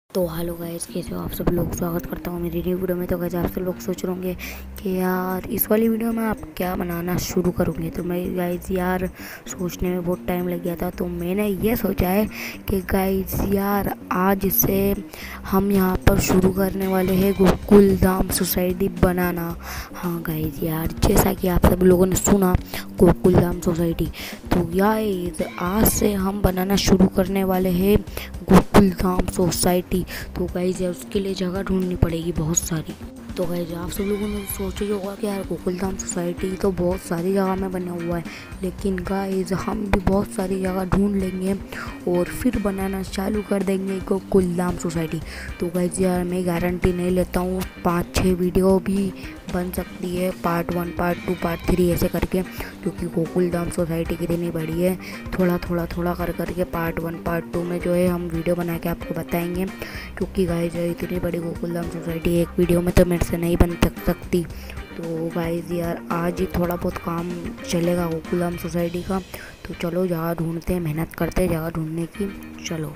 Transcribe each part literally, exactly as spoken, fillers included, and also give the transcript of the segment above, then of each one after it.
तो hello guys, कैसे हो आप सब लोग। स्वागत करता हूँ मेरी न्यू वीडियो में। तो गाइस आप सब लोग सोच रहे होंगे कि यार इस वाली वीडियो में आप क्या बनाना शुरू करोगे। तो मैं गाइस यार सोचने में बहुत टाइम लग गया था, तो मैंने ये सोचा है कि गाइस यार आज से हम यहाँ पर शुरू करने वाले हैं गोकुल धाम सोसाइटी बनाना। हाँ गाइस यार, जैसा कि आप सब लोगों ने सुना गोकुल धाम सोसाइटी, तो गाइस आज से हम बनाना शुरू करने वाले हैं गोकुल धाम सोसाइटी। तो गाइस यार उसके लिए जगह ढूंढनी पड़ेगी बहुत सारी। तो गाइस आप सब लोगों ने सोचा ही होगा कि यार गोकुल धाम सोसाइटी तो बहुत सारी जगह में बना हुआ है, लेकिन गाइस हम भी बहुत सारी जगह ढूंढ लेंगे और फिर बनाना चालू कर देंगे गोकुल धाम सोसाइटी। तो गाइस यार मैं गारंटी नहीं लेता हूँ, पाँच छः वीडियो भी बन सकती है, part one part two part three ऐसे करके, क्योंकि गोकुल धाम सोसाइटी कितनी बड़ी है। थोड़ा थोड़ा थोड़ा कर करके पार्ट वन पार्ट टू में जो है हम वीडियो बना के आपको बताएंगे, क्योंकि गाइस इतनी बड़ी गोकुल धाम सोसाइटी एक वीडियो में तो मेरे से नहीं बन सकती। तो गाइस यार आज ही थोड़ा बहुत काम चलेगा गोकुल धाम सोसाइटी का। तो चलो जगह ढूंढते हैं, मेहनत करते हैं जगह ढूंढने की। चलो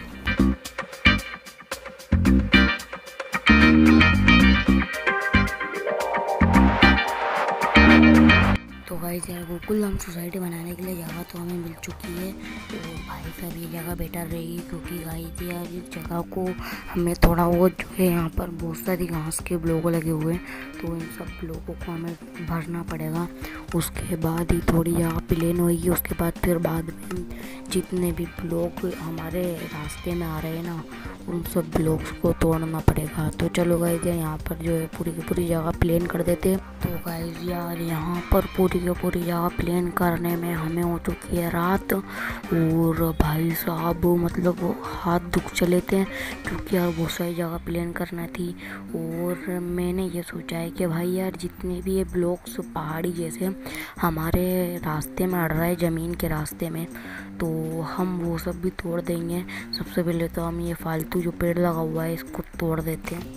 तो गाइस यार गोकुल धाम सोसाइटी बनाने के लिए जगह तो हमें मिल चुकी है। तो भाई साहब ये जगह बेटर रहेगी, क्योंकि गाइस यार इस जगह को हमें थोड़ा वो जो है यहाँ पर बहुत सारी घास के ब्लॉक लगे हुए हैं, तो इन सब ब्लॉकों को हमें भरना पड़ेगा। उसके बाद ही थोड़ी जगह प्लेन होगी, उसके बाद फिर बाद में जितने भी ब्लॉक हमारे रास्ते में आ रहे हैं ना, उन सब ब्लॉक्स को तोड़ना पड़ेगा। तो चलो गाइस यहाँ पर जो है पूरी की पूरी जगह प्लेन कर देते हैं। तो गाइस यार यहाँ पर पूरी की पूरी जगह प्लेन करने में हमें हो चुकी है रात, और भाई साहब मतलब हाथ दुख चले थे, क्योंकि यार बहुत सारी जगह प्लेन करना थी। और मैंने ये सोचा है कि भाई यार जितने भी ये ब्लॉक्स पहाड़ी जैसे हमारे रास्ते में अड़ रहा है, ज़मीन के रास्ते में, तो हम वो सब भी तोड़ देंगे। सबसे पहले तो हम ये फालतू जो पेड़ लगा हुआ है इसको तोड़ देते हैं।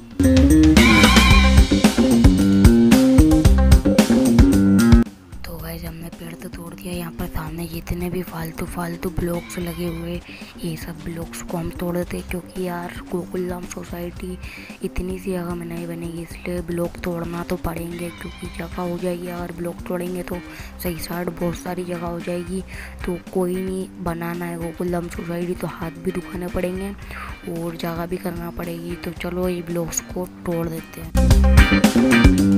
तो गाइस हमने पेड़ तो तोड़ दिया। यहाँ पर सामने जितने भी फालतू फालतू ब्लॉक्स लगे हुए ये सब ब्लॉक्स को हम तोड़ देते, क्योंकि यार गोकुल धाम सोसाइटी इतनी सी जगह में नहीं बनेगी, इसलिए ब्लॉक तोड़ना तो पड़ेंगे, क्योंकि जगह हो जाएगी। अगर ब्लॉक तोड़ेंगे तो सही साइड बहुत सारी जगह हो जाएगी। तो कोई नहीं, बनाना है गोकुल धाम सोसाइटी तो हाथ भी दुखाने पड़ेंगे और जगह भी करना पड़ेगी। तो चलो ये ब्लॉक्स को तोड़ देते हैं।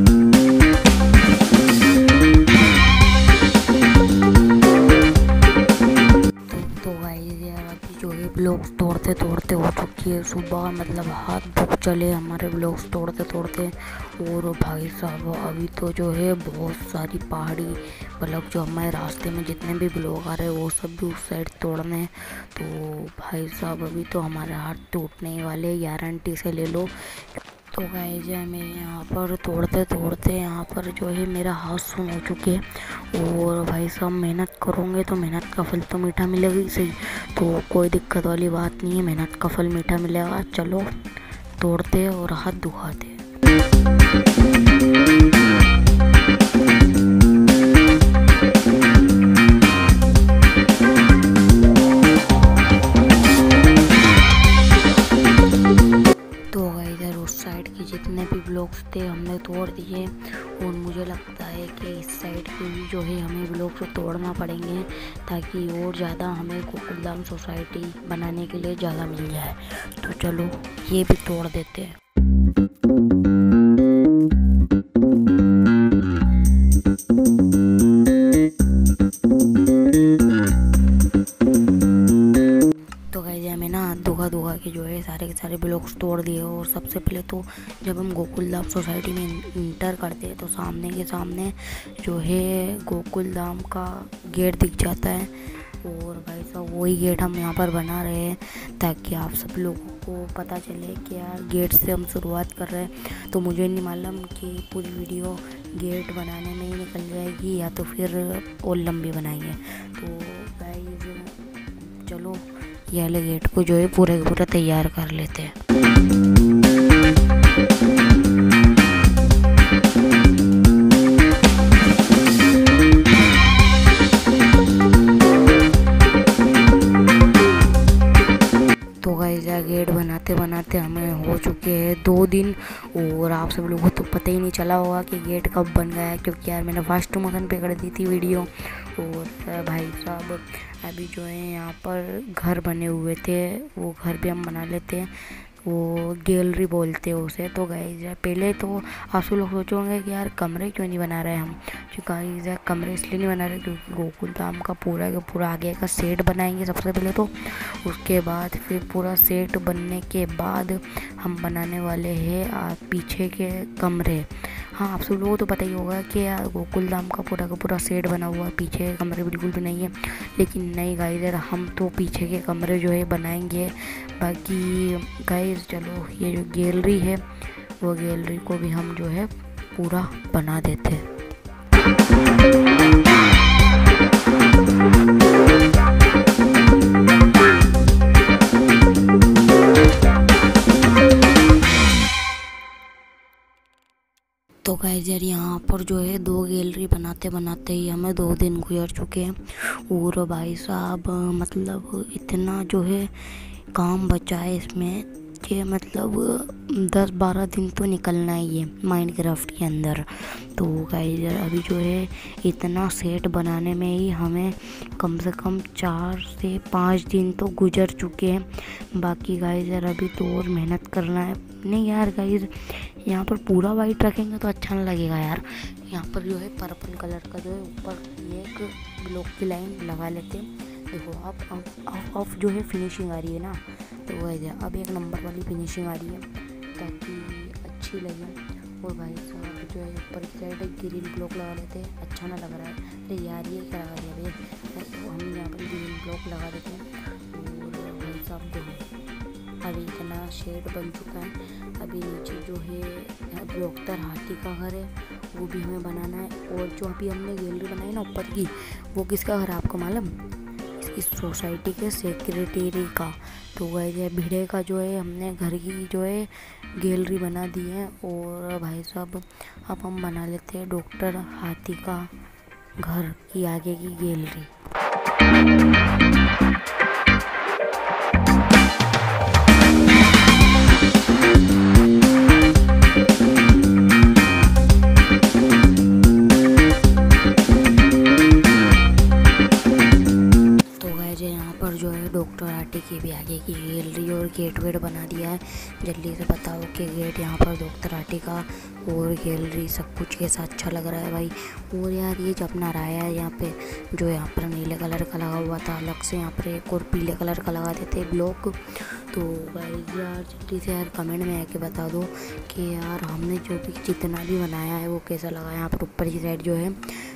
जो है ब्लॉक्स तोड़ते तोड़ते हो चुकी है सुबह, मतलब हाथ दुख चले हमारे ब्लॉक्स तोड़ते तोड़ते। और भाई साहब अभी तो जो है बहुत सारी पहाड़ी मतलब जो हमारे रास्ते में जितने भी ब्लॉक आ रहे हैं वो सब भी उस साइड तोड़ने हैं। तो भाई साहब अभी तो हमारे हाथ टूटने ही वाले, गारंटी से ले लो। तो गाइस मैं यहाँ पर तोड़ते तोड़ते यहाँ पर जो है मेरा हाथ सुन हो चुके हैं। और भाई साहब मेहनत करोगे तो मेहनत का फल तो मीठा मिलेगा ही सही, तो कोई दिक्कत वाली बात नहीं है, मेहनत का फल मीठा मिलेगा। चलो तोड़ते और हाथ दुखाते। जितने भी ब्लॉक्स थे हमने तोड़ दिए, और मुझे लगता है कि इस साइड के भी जो है हमें ब्लॉक्स तोड़ना पड़ेंगे, ताकि और ज़्यादा हमें गोकुल धाम सोसाइटी बनाने के लिए जगह मिल जाए। तो चलो ये भी तोड़ देते हैं। दुखा दुखा के जो है सारे के सारे ब्लॉक्स तोड़ दिए। और सबसे पहले तो जब हम गोकुल धाम सोसाइटी में इंटर करते हैं तो सामने के सामने जो है गोकुल धाम का गेट दिख जाता है। और भाई साहब वही गेट हम यहाँ पर बना रहे हैं, ताकि आप सब लोगों को पता चले कि यार गेट से हम शुरुआत कर रहे हैं। तो मुझे नहीं मालूम कि पूरी वीडियो गेट बनाने में ही निकल जाएगी या तो फिर और लंबी बनाएंगे। तो गाइस चलो ये वाले गेट को जो है पूरा पूरा तैयार कर लेते हैं। तो गाइस गेट बनाते बनाते करते हमें हो चुके हैं दो दिन और आप सब लोगों को तो पता ही नहीं चला होगा कि गेट कब बन गया है, क्योंकि यार मैंने फर्स्ट मोशन पे कर दी थी वीडियो। और भाई साहब अभी जो है यहाँ पर घर बने हुए थे, वो घर भी हम बना लेते हैं, वो गैलरी बोलते हैं उसे। तो गाइस यार पहले तो आप सब लोग सोचोगे कि यार कमरे क्यों नहीं बना रहे हम, क्योंकि गाइस यार कमरे इसलिए नहीं बना रहे क्योंकि गोकुल धाम का पूरा का पूरा आगे का सेट बनाएंगे सबसे पहले तो, उसके बाद फिर पूरा सेट बनने के बाद हम बनाने वाले हैं पीछे के कमरे। हाँ आप सब लोगों को तो पता ही होगा कि यार गोकुल धाम का पूरा का पूरा सेट बना हुआ है, पीछे के कमरे बिल्कुल भी नहीं है। लेकिन नहीं गाइस यार हम तो पीछे के कमरे जो है बनाएंगे। बाकी गाइस चलो ये जो गैलरी है वो गैलरी को भी हम जो है पूरा बना देते हैं। तो गाइस यार यहाँ पर जो है दो गैलरी बनाते बनाते ही हमें दो दिन गुजर चुके हैं। और भाई साहब मतलब इतना जो है काम बचा है इसमें कि मतलब दस बारह दिन तो निकलना ही है माइनक्राफ्ट के अंदर। तो गाइस यार अभी जो है इतना सेट बनाने में ही हमें कम से कम चार से पाँच दिन तो गुजर चुके हैं। बाकी गाइस यार अभी तो और मेहनत करना है। नहीं यार गाइस यहाँ पर पूरा वाइट रखेंगे तो अच्छा नहीं लगेगा यार, यहाँ पर जो है पर्पल कलर का जो है ऊपर ये एक ब्लॉक की लाइन लगा लेते हैं। देखो आप अब अब जो है फिनिशिंग आ रही है ना, तो वह अब एक नंबर वाली फिनिशिंग आ रही है ताकि अच्छी लगे। और भाई साहब जो है ऊपर की साइड एक ग्रीन ब्लॉक लगा लेते हैं, अच्छा ना लग रहा है। अरे यार ये क्या लगा दिया भैया, तो हम यहाँ पर ग्रीन ब्लॉक लगा देते हैं। और भाई साहब देखो अभी इतना शेड बन चुका है। अभी नीचे जो है ब्लॉकतर हाथी का घर है वो भी हमें बनाना है। और जो अभी हमने गैलरी बनाई ना ऊपर की, वो किसका घर है आपको मालूम? इस सोसाइटी के सेक्रेटरी का। तो वह भिड़े का जो है हमने घर की जो है गैलरी बना दी है। और भाई साहब अब हम बना लेते हैं डॉक्टर हाथी का घर की आगे की गैलरी। जो है डॉक्टर हाथी की भी आगे की गैलरी और गेट वेट बना दिया है। जल्दी से बताओ कि गेट यहाँ पर डॉक्टर हाथी का और गैलरी सब कुछ कैसा अच्छा लग रहा है भाई। और यार ये जो अपना राया है यहाँ पे जो यहाँ पर नीले कलर का लगा हुआ था, अलग से यहाँ पर एक और पीले कलर का लगा देते ब्लॉक। तो भाई यार जल्दी से यार कमेंट में आके बता दो कि यार हमने जो भी जितना भी बनाया है वो कैसा लगा। यहाँ पर ऊपर की साइड जो है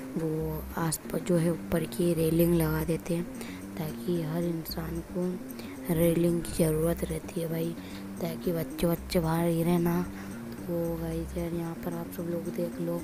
वो आस पास जो है ऊपर की रेलिंग लगा देते हैं ताकि हर इंसान को रेलिंग की ज़रूरत रहती है भाई, ताकि बच्चे बच्चे बाहर गिरे ना। तो गाइस यार यहाँ पर आप सब लोग देख लो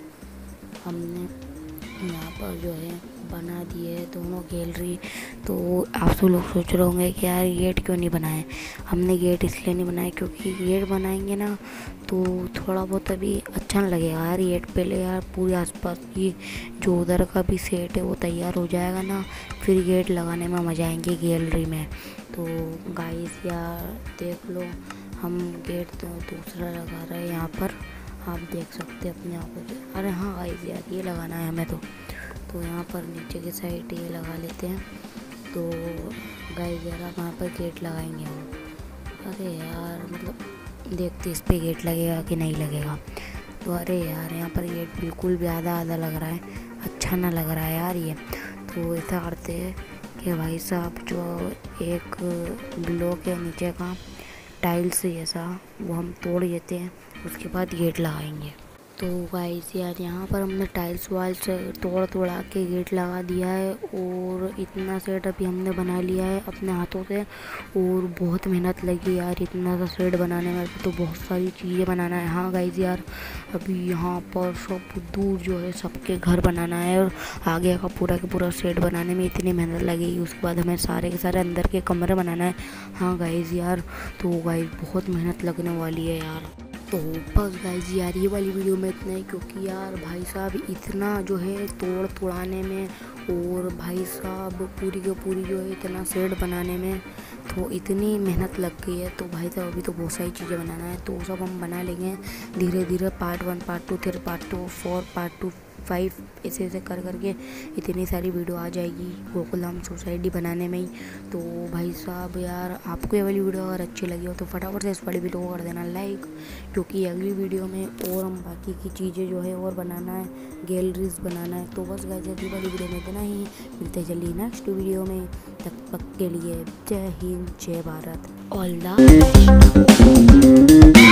हमने यहाँ पर जो है बना दिए है दोनों गैलरी। तो आप सब लोग सोच रहे होंगे कि यार गेट क्यों नहीं बनाए। हमने गेट इसलिए नहीं बनाए क्योंकि गेट बनाएंगे ना तो थोड़ा बहुत अभी अच्छा नहीं लगेगा यार गेट। पहले यार पूरे आसपास की जो उधर का भी सेट है वो तैयार हो जाएगा ना, फिर गेट लगाने में मज़ा आएंगे गैलरी में। तो गाइस यार देख लो हम गेट तो दूसरा लगा रहे हैं यहाँ पर, आप देख सकते हैं अपने आँखों से। अरे हाँ गाइस यार ये लगाना है हमें तो तो यहाँ पर नीचे की साइड ये लगा लेते हैं। तो गाइस यार आप यहाँ पर गेट लगाएंगे हम। अरे यार मतलब देखते इस पर गेट लगेगा कि नहीं लगेगा। तो अरे यार यहाँ पर गेट बिल्कुल भी आधा आधा लग रहा है, अच्छा ना लग रहा है यार ये। तो ऐसा करते हैं कि भाई साहब जो एक ब्लॉक है नीचे का टाइल्स जैसा वो हम तोड़ देते हैं, उसके बाद गेट लगाएंगे। तो गाइस यार यहाँ पर हमने टाइल्स वाइल्स तोड़ तोड़ा के गेट लगा दिया है। और इतना सेट अभी हमने बना लिया है अपने हाथों से और बहुत मेहनत लगी यार इतना सा सेट बनाने में। तो बहुत सारी चीज़ें बनाना है। हाँ गाइस यार अभी यहाँ पर सब दूर जो है सबके घर बनाना है और आगे का पूरा का पूरा सेट बनाने में इतनी मेहनत लगेगी। उसके बाद हमें सारे के सारे अंदर के कमरे बनाना है। हाँ गाइस यार तो गाइस बहुत मेहनत लगने वाली है यार। तो बस गाइस यार ये वाली वीडियो में इतना ही, क्योंकि यार भाई साहब इतना जो है तोड़ तोड़ाने में और भाई साहब पूरी के पूरी जो है इतना सेट बनाने में तो इतनी मेहनत लग गई है। तो भाई साहब अभी तो बहुत सारी चीज़ें बनाना है, तो सब हम बना लेंगे धीरे धीरे, पार्ट वन, पार्ट टू, फिर part two, four, part two, five, ऐसे ऐसे कर करके इतनी सारी वीडियो आ जाएगी गोकुलधाम सोसाइटी बनाने में ही। तो भाई साहब यार, आपको ये वाली वीडियो अगर अच्छी लगी हो तो फटाफट से इस वाली वीडियो को कर देना लाइक, क्योंकि अगली वीडियो में और हम बाकी की चीज़ें जो है और बनाना है, गैलरीज बनाना है। तो बस गाइस अगली वाली वीडियो में इतना ही, मिलते चलिए नेक्स्ट वीडियो में। तब तक के लिए जय हिंद, जय भारत, ऑल द बेस्ट।